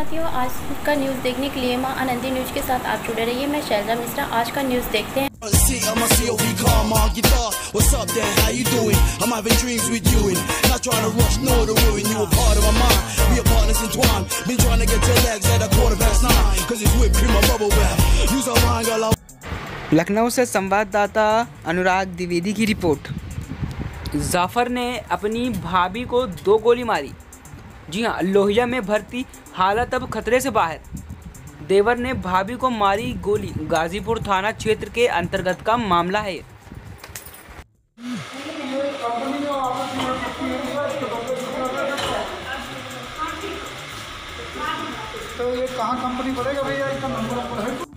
साथियों, आज का न्यूज़ देखने के लिए मां आनंदी न्यूज़ के साथ आप जुड़े रहिए। मैं शैलजा मिश्रा। आज का न्यूज़ देखते हैं। लखनऊ से संवाददाता अनुराग द्विवेदी की रिपोर्ट। जाफर ने अपनी भाभी को 2 गोली मारी। जी हां, लोहिया में भर्ती, हालत अब खतरे से बाहर। देवर ने भाभी को मारी गोली। गाजीपुर थाना क्षेत्र के अंतर्गत का मामला है। तो ये कहाँ कंपनी पड़ेगा भैया, इसका नंबर है?